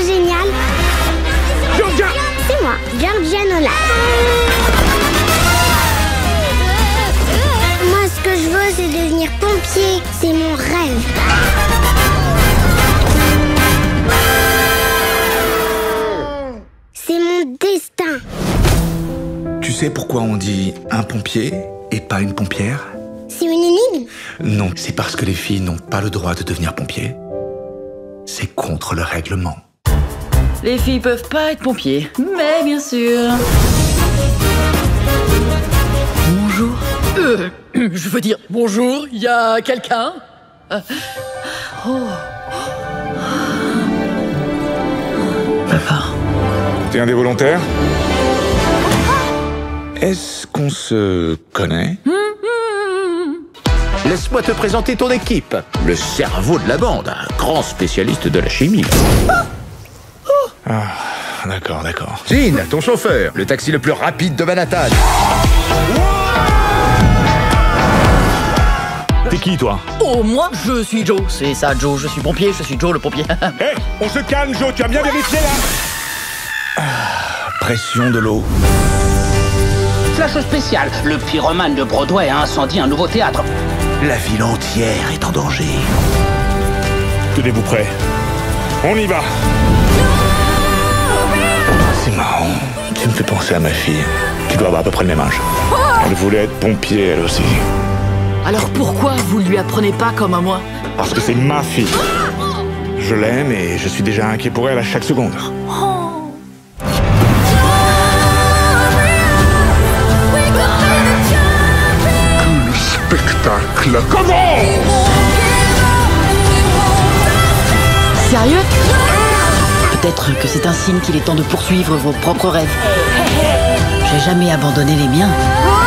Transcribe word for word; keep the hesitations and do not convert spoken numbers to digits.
génial? Georgia! C'est moi, Georgia Nolan. Moi, ce que je veux, c'est devenir pompier. C'est mon rêve. C'est mon destin. Tu sais pourquoi on dit un pompier et pas une pompière? C'est une énigme? Non, c'est parce que les filles n'ont pas le droit de devenir pompiers. C'est contre le règlement. Les filles peuvent pas être pompiers, mais bien sûr. Bonjour. Euh, je veux dire, bonjour, il y a quelqu'un? euh, Oh. Papa. T'es un des volontaires? Est-ce qu'on se connaît? Laisse-moi te présenter ton équipe. Le cerveau de la bande, un grand spécialiste de la chimie. Ah, d'accord, d'accord. Jean, ton chauffeur, le taxi le plus rapide de Manhattan. T'es qui, toi? Oh, moi, je suis Joe. C'est ça, Joe, je suis pompier, je suis Joe le pompier. Hé, hey, on se calme, Joe, tu as bien vérifié, là? Ah, pression de l'eau. Flash spécial, le pyromane de Broadway a incendié un nouveau théâtre. La ville entière est en danger. Tenez-vous prêts. On y va. C'est marrant. Tu me fais penser à ma fille, qui doit avoir à peu près le même âge. Elle voulait être pompier, elle aussi. Alors pourquoi vous lui apprenez pas comme à moi? Parce que c'est ma fille. Je l'aime et je suis déjà inquiet pour elle à chaque seconde. Que le spectacle commence! Sérieux? Peut-être que c'est un signe qu'il est temps de poursuivre vos propres rêves. J'ai jamais abandonné les miens.